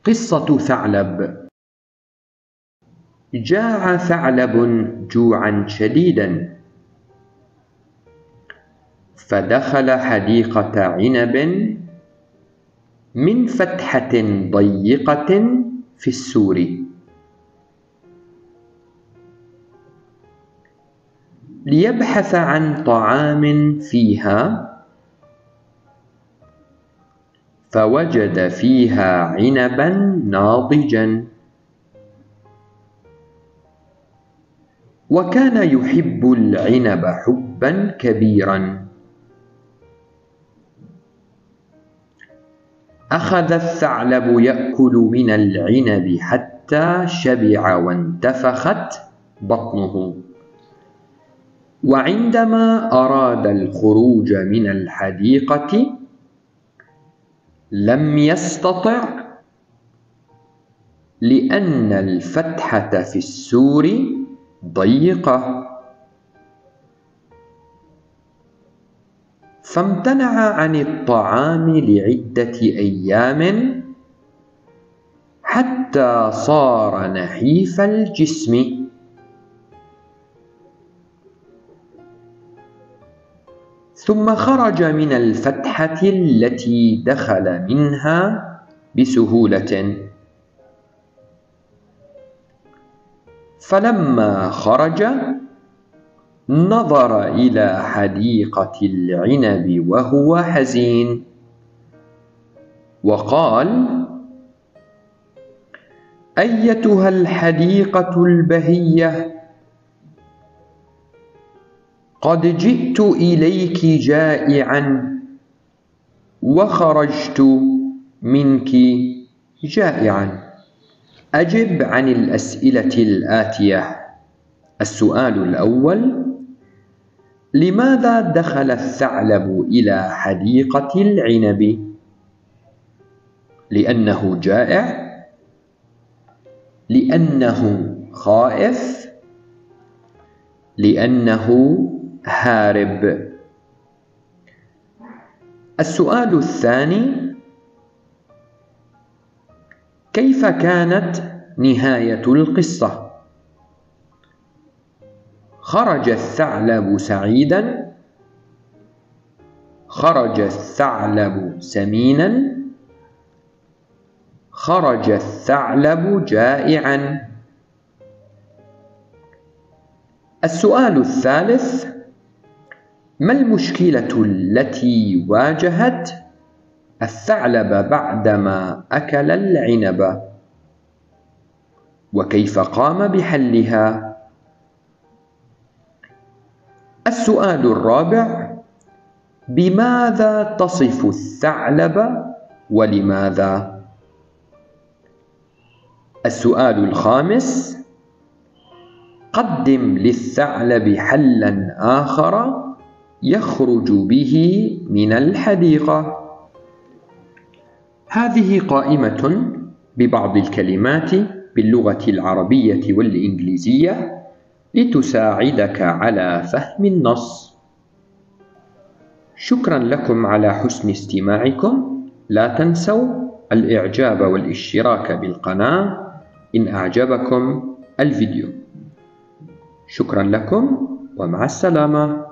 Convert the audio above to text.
قصة ثعلب. جاع ثعلب جوعا شديدا، فدخل حديقة عنب من فتحة ضيقة في السور، ليبحث عن طعام فيها، فوجد فيها عنبا ناضجا، وكان يحب العنب حبا كبيرا. أخذ الثعلب يأكل من العنب حتى شبع وانتفخت بطنه، وعندما أراد الخروج من الحديقة لم يستطع، لأن الفتحة في السور ضيقة، فامتنع عن الطعام لعدة أيام حتى صار نحيف الجسم. ثم خرج من الفتحة التي دخل منها بسهولة، فلما خرج نظر إلى حديقة العنب وهو حزين، وقال: أيتها الحديقة البهية، قد جئت إليك جائعا، وخرجت منك جائعا. أجب عن الأسئلة الآتية. السؤال الأول: لماذا دخل الثعلب إلى حديقة العنب؟ لأنه جائع؟ لأنه خائف؟ لأنه هارب؟ السؤال الثاني: كيف كانت نهاية القصة؟ خرج الثعلب سعيدا؟ خرج الثعلب سمينا؟ خرج الثعلب جائعا؟ السؤال الثالث: ما المشكلة التي واجهت الثعلب بعدما أكل العنب؟ وكيف قام بحلها؟ السؤال الرابع: بماذا تصف الثعلب ولماذا؟ السؤال الخامس: قدم للثعلب حلاً آخر يخرج به من الحديقة. هذه قائمة ببعض الكلمات باللغة العربية والإنجليزية لتساعدك على فهم النص. شكرا لكم على حسن استماعكم. لا تنسوا الإعجاب والاشتراك بالقناة إن أعجبكم الفيديو. شكرا لكم ومع السلامة.